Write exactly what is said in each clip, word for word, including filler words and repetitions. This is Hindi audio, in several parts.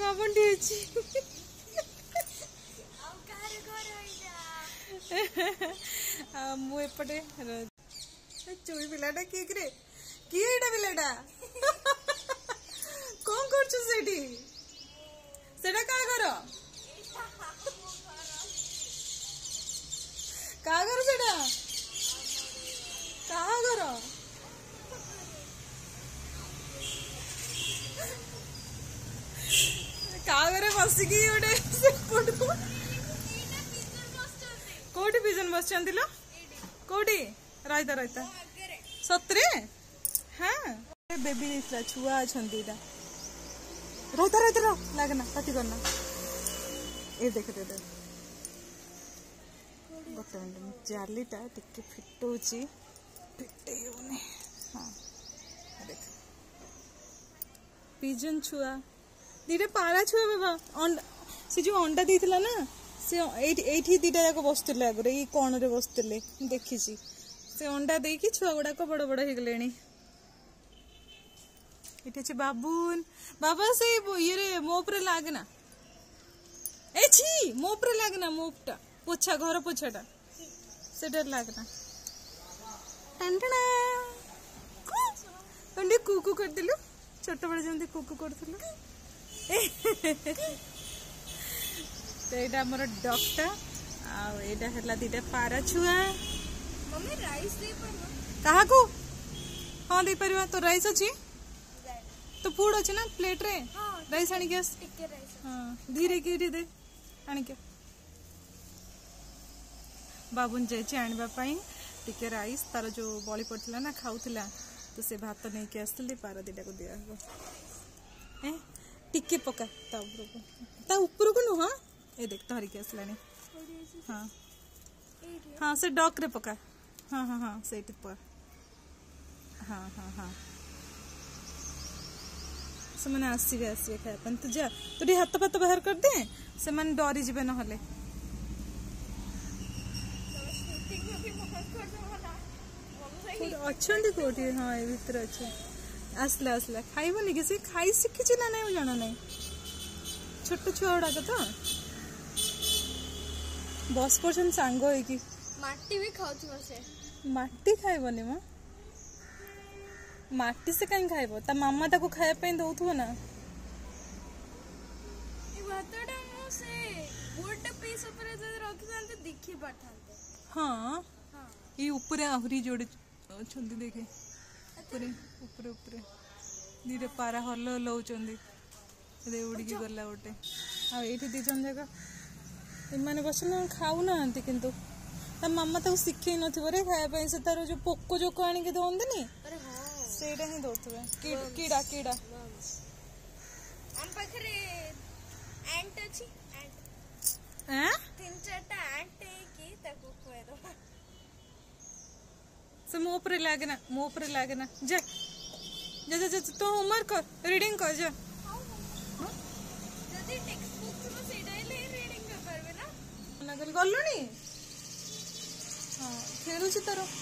बाबुंडी मुपटे चुई पिलाटा किए कि किए एटा पिलाटा कौन कर सेटा का घर का घर सेटा का घर कागरे बसिकी गोटे कौटी पिजन बस कौटी रहीता रहीता सतरे हाँ बेबी देख छुआ अच्छा रहीता रहीता लगना पाटी करना ये देख दे गोटे मिनट जालीटा टिके फिटौची फिटे हाँ देख पिजन छुआ दीटा पारा छुआ बाबा अंडा से जो अंडा देइथिला ना से एठी दीटा जाक बसतिले आगरे ई कोन रे बसतिले देखि छी से अंडा देई कि छुआ गुडा को बड़ बड़ हे गलेनी एठी छ बाबून बाबा से ये रे मोप रे लागना ए छी मोप रे लागना मोपटा पोछा घर पोछाटा सेटर लागना टंटना अंडे कुकु कर दिलु छोट बड़ जंदी कुकु करथलु तो यहाँ मोर डॉक्टर आईटा है दीटा पारा छुआ मम्मी राइस दे कहा को हाँ दे परिवा तो राइस अच्छी तो फूड अच्छे ना प्लेट रे हाँ, राइस आनी के हाँ धीरे की दे आनी के बाबुन जाइए आनिबा पाई टिके राइस तार जो बड़ी पड़ता ना खाऊला तो से भात नहीं के आसती पारा दीटा को दिया ए टिके पका ता ऊपर को ता ऊपर को नुह ए देख धरिक आसलानी हाँ हाँ से डॉक रे पका हाँ हाँ हाँ से पर हाँ हाँ हाँ से मैंने आसवे आसवे खाया तू जा तू हाथ फात बाहर कर दे से मैंने डरी जीवे ना अच्छा कौटी हाँ ये भीतर अच्छा आसला आसला खाइबनी कि से खाई शिखी ना नहीं जाना नहीं छोट छुआ गुड़ाक तो बस परसेंट सांग होगी माटी भी खाऊ से माटी खाइबनी म माटी से कहीं खाइब ता मामा ताको खाया पे दउथबो ना ए भातडा मो से गोटे पीस ऊपर जे रखि जानते देखि पाठांते हां हां ई ऊपर आहुरी जोड़े छंदी देखे ऊपर ऊपर ऊपर दीरे पारा हल हलाउचंदी दे उड़ी गला गोटे आ एठी दी जन जगह इमाने बसन खाऊ ना किंतु ता मामा ताको शिखै नथिबो रे खाया पे से तारो जो पोको जोको आनी के दोंदनी अरे हां सेडा ही दोथबे कीड़ा कीड़ा हम पखरे एंट अछि एंट हैं तीन चारटा एंट की ताको खोए दो से मुंह पर लागना मुंह पर लागना जा जा जा, जा तो होमवर्क कर रीडिंग कर जा जदी टेक्स्ट बुक में सेडा ले रीडिंग कर परबे ना नगल गल्लनी हां खेलु छी तारो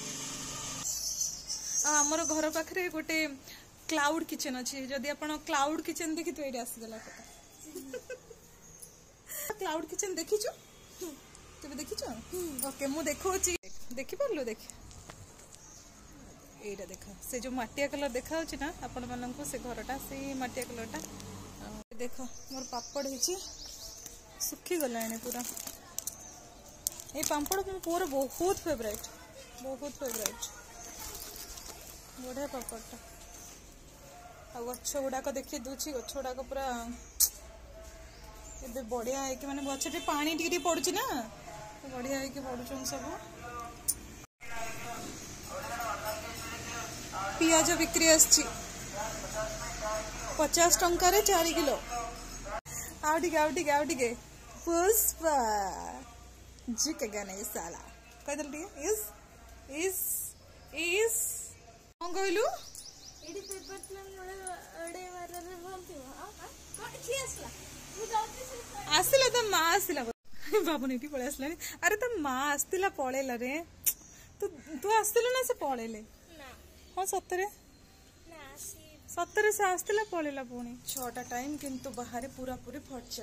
हमर घर पाखरे गोटे क्लाउड किचन अच्छी जदि आपण क्लाउड किचन देखि तो एडी आसी गला क्लाउड किचन देखिछु तबे देखिछु ओके मु देखो छी देखि परलो देख एटा देखा से जो माटिया कलर देखा होची ना आपण मानन को से घरटा से माटिया कलरटा देखो मोर पापड़ हिची सुखी गलाने पूरा ए पापड़ मो पूरा बहुत फेवरेट बहुत फेवरेट बढ़िया पापड़टा आ गछ गुड़ाक देखी दूची गछ गुड़ाक पूरा ए बढ़िया है कि माने गछटे पानी टिके पड़ुची ना बढ़िया है कि पड़ुचन सब पियाज बिक्री आछि पचास टंका रे चार किलो आउ टिके आउ टिके आउ टिके पुष्पा जिके गाने साला कदल टिके इस इस इस कौन कहलु एडी पेपर प्लेन ओडे मारे रे बोलती हां कोठी छी आसला तू जाउती से आसला त मा आसला बाबू नेटी पळे आसला अरे त मा आस्तिला पळेला रे तू तू आस्तिला ना से पळेले ना हां सतरे ना सी सतरे से आसला पलैला पुणी छटा टाइम किंतु बाहर पूरा पूरी फर्चा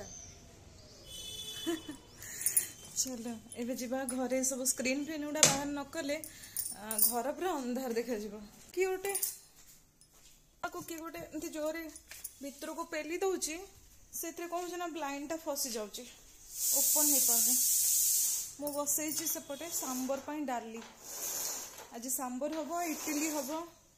चलो एबे जीवा घरे सब स्क्रीन फ्रीन गुड़ा बाहर न कले घर पूरा अंधार देखा जीव कि गोटे किए गोटे एमती जोरे भितर को पेली दौची से कौन ना ब्लाइंड टा फसी जाऊँगी ओपन हो पारे मु बसई सेपटे सांबर पाई डाली आज सांबर हम इडली हम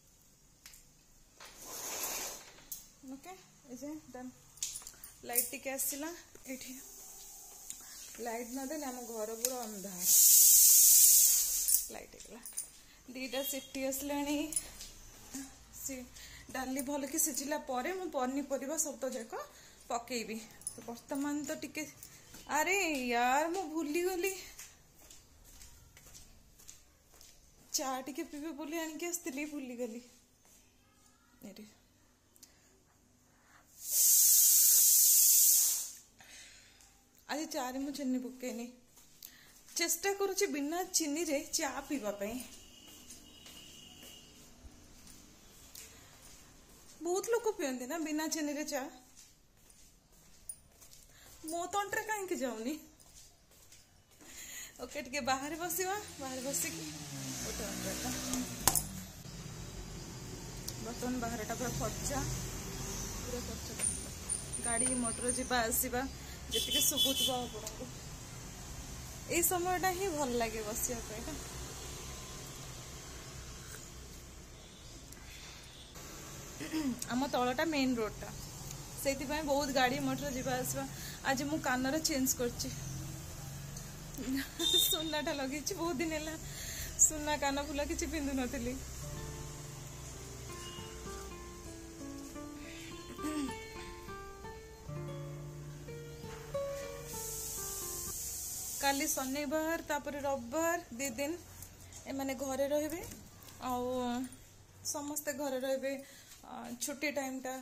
ओके डन लाइट टिके आसला ये लाइट नदेले आम घर पूरा अंधार लाइट होगा दीटा सीटी आसला डाली भल कि सिझिला परे मु पनीपरिया सब जाक पकेबी तो वर्तमान तो टिके अरे यार मु भूली गली चा टिके पीबे बोली आनिक आसती भूली गली आज चा रे मु चीनी पकेनी चेष्टा करुछि बिना चीनी रे चा पीवा पई बहुत लोग पियंती ना बिना चीनी रे चा मो तंत्रे कहीं जाऊनी ओके टिके बाहर बसवा बाहर बसिकी बर्तमान बाहर टा पूरा फर्चा पूरा फर्चा गाड़ी मोटर जीवा आसवा जी शुभुव आपको ये समयटा ही भल लगे बसिया आम तलटा मेन रोडटा से बहुत गाड़ी मोटर जीवा आसवा आज मु कानर चेंज कर सुनाटा लगे बहुत दिन है सुना कान फुला कि पिंधु नी काली शनिवार तापर रविवार दी दिन ए माने घरे रहिबे आ समस्ते घरे रहिबे छुट्टी टाइम टा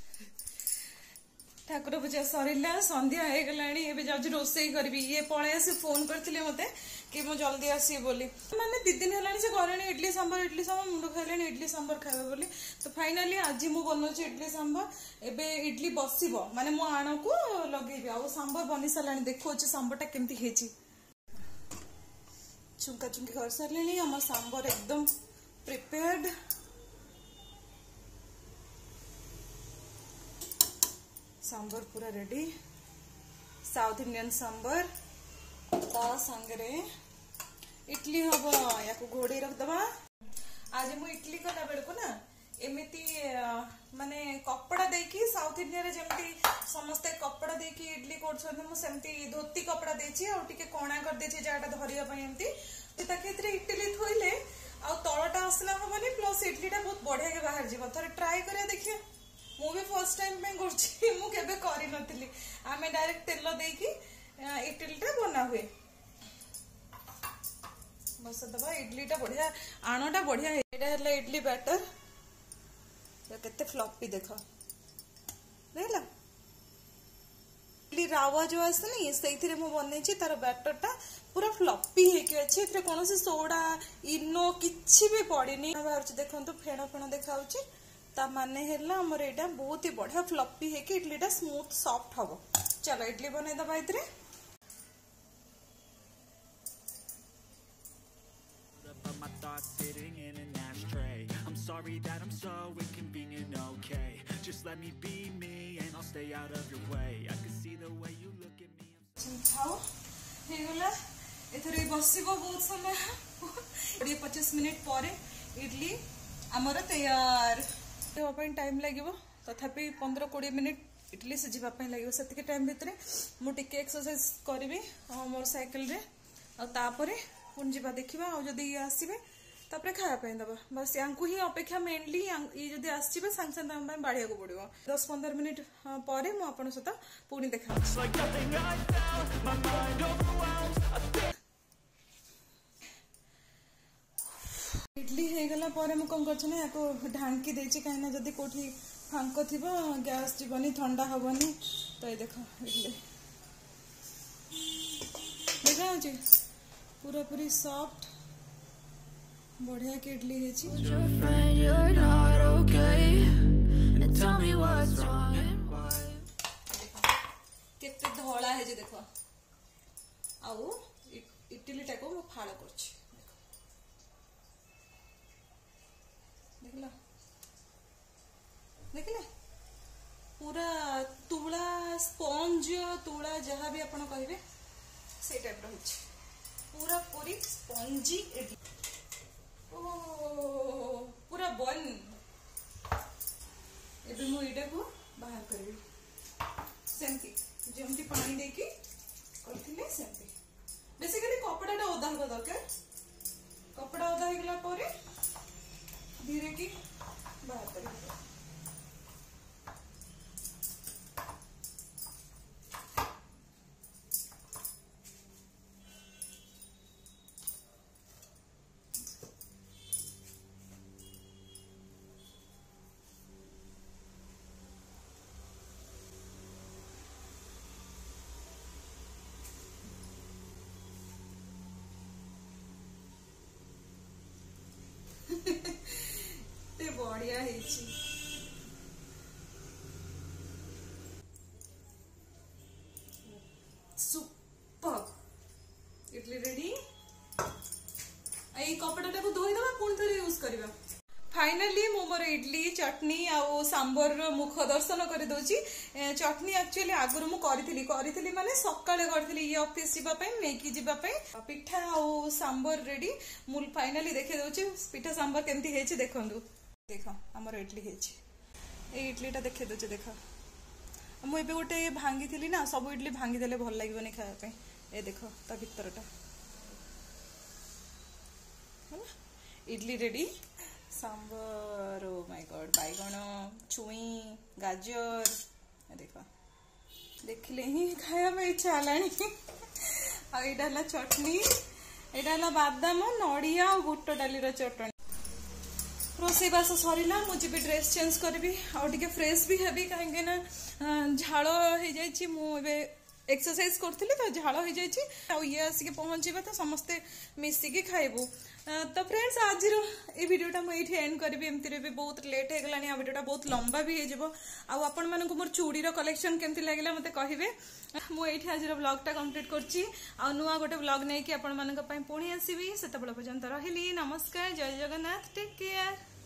ठाकुर पूजा सरिला संध्या हो गलानी एबे जाउछि रोसई करबी ये पळे आसी फोन करथिले मते कि मु जल्दी आसी बोली माने दी दिन हलानी से घरे इडली सांबर इडली सांबर मुंड खाइलेनी इडली सांबर खाइबे बोली तो फाइनली आज मु बनौछि इडली सांबर एबे इडली बसिबो माने मु आण को लगेबी आ सांबर बनि सलानी देखोछि सांबरटा केमती हेछि चुंका चुंकी कर सारे आम सांबर एकदम प्रिपेयर्ड सांबर पूरा रेडी साउथ इंडियन सांबर ता संगे इडली हम या घोड़े रखदबा आज मु इडली कला बेलू ना एमती माने कपड़ा देकी साउथ इंडिया रे जेमती समस्ते कपड़ा देकी इडली करछन मु सेमती धोती कपड़ा देछि आ टिके कोणा कर देछि जाटा धरिया पई एमती तो ताके इतरे इडली थोइले आ तळटा असला हमनी प्लस इडलीटा बहुत बढ़िया के बाहर जीव थरे ट्राई करिया देखिए मु भी फर्स्ट टाइम पे करछि मु केबे करि नथिली आमे डायरेक्ट तेल देकी इडलीटा बना हुए बस दबा इडलीटा बढ़िया आणटा बढ़िया एटा हला इडली बैटर केते फ्लॉपी देख देखला इडली रावा जो आसे नहीं सेइथिरे मु बनेछि तार बैटरटा पूरा फ्लॉपी हेकि अछि एथरे कोनोसी सोडा इनो किछि भी पड़िनी बाहर देखंतु फेण फेण देखाउछि ता माने हेला हमर एटा बहुत ही बढ़िया फ्लॉपी हेकि इडलीटा स्मूथ सॉफ्ट हबो चलो इडली बनै दबा इतरे my thoughts sitting in an ashtray. I'm sorry that I'm so inconvenient, okay? Just let me be me and I'll stay out of your way. I can see the way you look at me. खाओ हे गला एथरे बसिबो बहुत समय बीस पच्चीस मिनिट परे इडली हमर तैयार तो अपन टाइम लागिवो तथापि पंद्रह बीस मिनिट इडली सिझिबा पय लागिवो सेतिके टाइम भितरे मु टिके एक्सरसाइज करबी मोर साइकिल रे आ तापरे पुन जीवा देखिबा आ जदी आसीबे तापरे खाया पे दबा बस यांकु ही अपेक्षा मेनली ये जदी आसीबे संग संग हम में बाढ़िया को पड़िबो दस पंद्रह मिनिट परे मु आपन सता पुनी देखा इडली हे गला परे मु कोन करछ ना याको ढांकी देछि काहे जदी कोठी फांको थिबो गैस जीवनी ठंडा हबनी तो ये देखो इडली देखा छी पूरा पूरी सॉफ्ट बढ़िया के इडली है छी। देखिले पूरा तुला स्पंज तुला जहाँ भी आपण कहे से टाइप रही पूरा पूरी स्पंजी इडली ओ पूरा बन एबे मु इडा को बाहर करबी सेमती जेमती पानी देकी करथिले सेमती बेसिकली कपड़ाटा ओदा होगा दरकार कपड़ा ओदा हो गला परे धीरे की बाहर करबी बढ़िया सुपर इडली रेडी कपड़ा को धोई दबा पुणी थे यूज करवा फाइनाली मु मोर इडली चटनी आउ सांबर मुख दर्शन कर दौची चटनी एक्चुअली आगुरी मु करी करी माने सकाळे करथिली ये ऑफिस जीवा पई मेकी जीवा पई पिठा आउ सांबर रेडी मु फाइनाली देखे दौची पिठा सांबर केमती हेची देखंदु देख आमर इडली हेची ए इडलीटा देखे दौचे देख मुझे गोटे भांगी थी ना सब इडली भांगी देले भल लगे खाया ए देख ता भितरटा idli ready sambar oh my god बैगण छुई गाजर देख देखले ही खाया में इच्छा हलानी आ एटा चटनी एटा बादाम नड़िया और बुट डाली चटनी रोसई बास सरला मुझे ड्रेस चेंज करी आगे फ्रेश भी हेबी कहीं झाड़ हो जाए एक्सरसाइज करी तो झाड़ हो जाए ये आसिक पहुँचे तो समस्ते मिसिकी खाइबू तो फ्रेंड्स आज ये वीडियोटा मुझे एंड करी एमती भी बहुत लेट हो गलानी वीडियोटा बहुत लंबा भी हो आपण मानक मोर चूड़ीर कलेक्शन केमती लगे मत कहे मुझे आज ब्लॉगटा कंप्लीट करची आ नुआ गोटे ब्लॉग नहीं कि आपण मानक पुणी आसबि से पर्यंत रही नमस्कार जय जगन्नाथ टेक केयर।